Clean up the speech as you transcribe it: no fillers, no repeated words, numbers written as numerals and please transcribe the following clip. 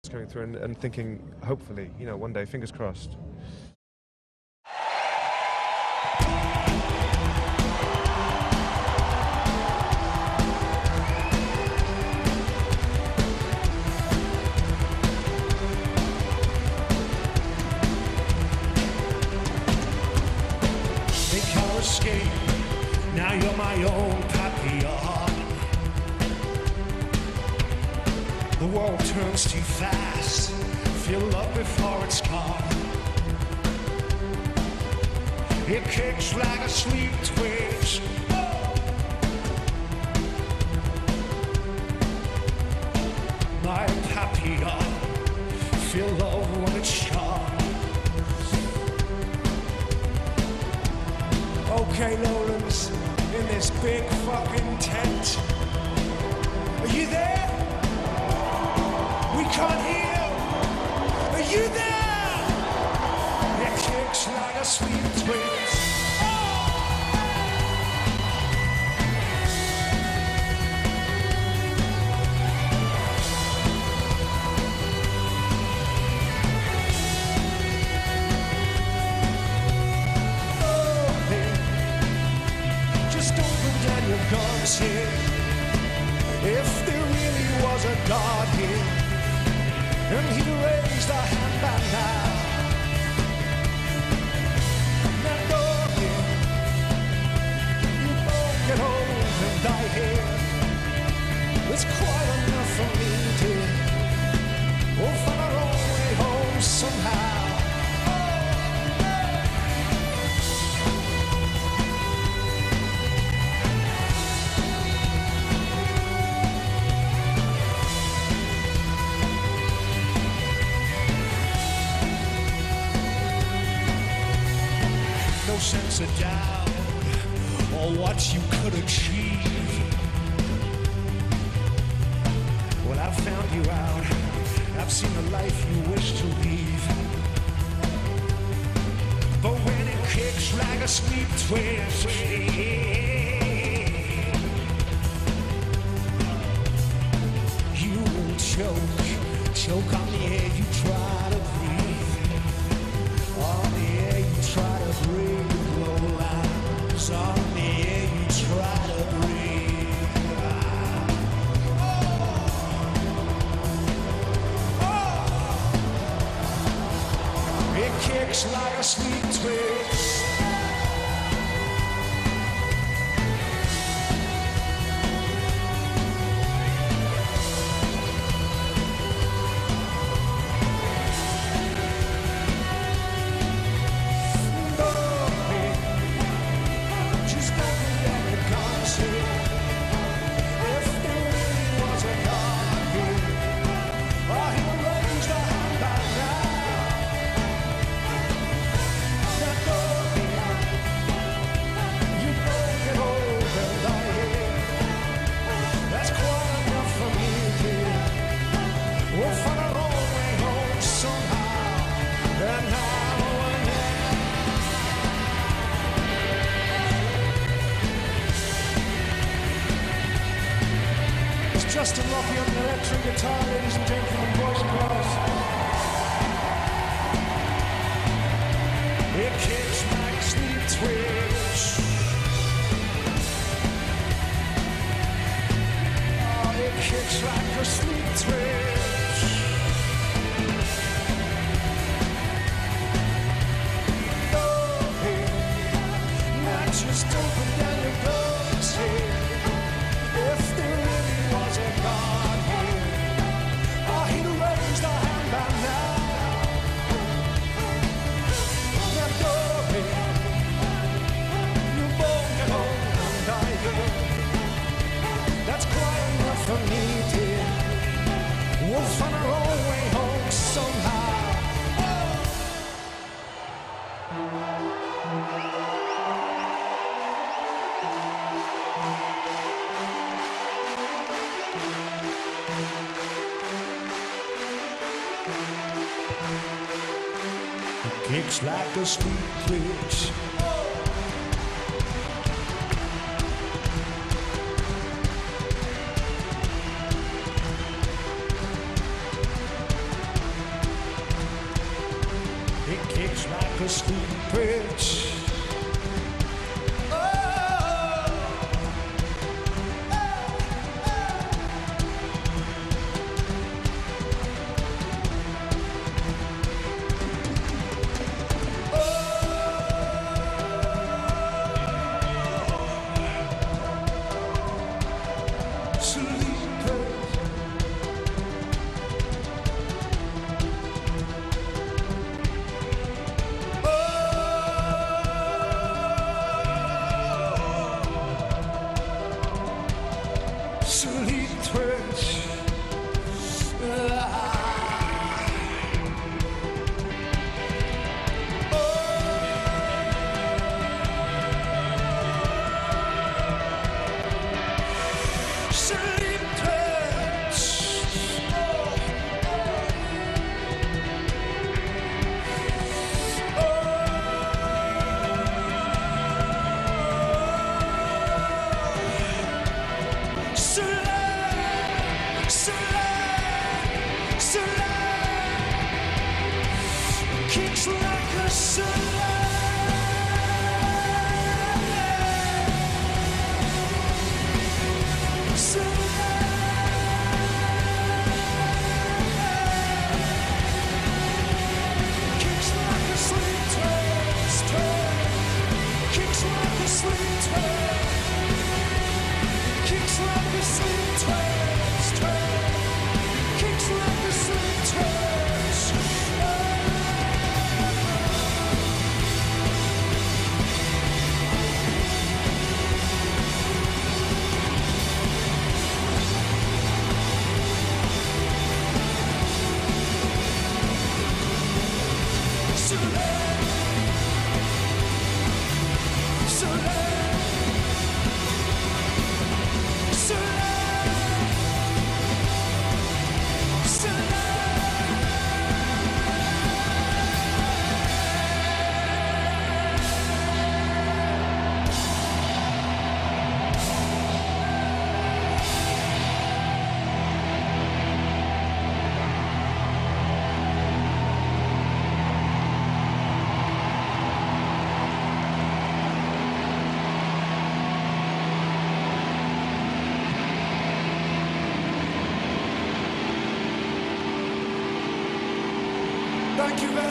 coming through and thinking, hopefully, you know, one day, fingers crossed. Think I'll escape, now you're my own Papillon. The world turns too fast, fill up before it's gone. It kicks like a sleep twitch. My Papillon, feel love when it's gone. Okay, Lowlands, in this big fucking tent. Are you there? We can't hear. Are you there? It kicks like a sweet twitch. Oh, hey. Just open down your guns here. If there really was a God here, and he raised a hand by now. Now go here, you both get old and die here. It's quite enough for me, dear. We'll find our own way home somehow. No sense of doubt or what you could achieve. Well, I've found you out. I've seen the life you wish to leave. But when it kicks like a sleep twitch, you will choke on the air you try to breathe. On the air you try to breathe, low lines. On the air you try to breathe. It kicks like a sweet twitch. Justin Rocky on the electric guitar, ladies and gentlemen, boys and girls. It kicks like a sleep twitch. Oh, it kicks like a sleep twitch. Oh, hey, now just open down your doors here. If there really was a God here, oh, he'd raised a hand by now. Now go here, you both get home and die here. That's quite enough for me, dear. We'll find our own way home somehow. Kicks like a sweet twitch. like a stupid